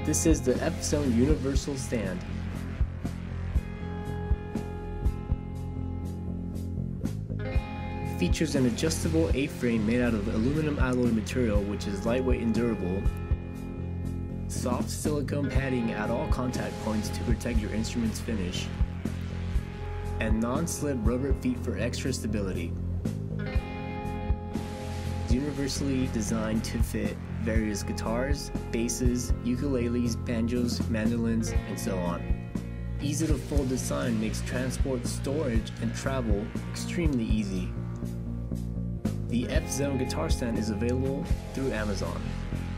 This is the F-Zone Universal Stand. Features an adjustable A-frame made out of aluminum alloy material which is lightweight and durable, soft silicone padding at all contact points to protect your instrument's finish, and non-slip rubber feet for extra stability. It's universally designed to fit various guitars, basses, ukuleles, banjos, mandolins, and so on. Easy to fold design makes transport, storage, and travel extremely easy. The F-Zone guitar stand is available through Amazon.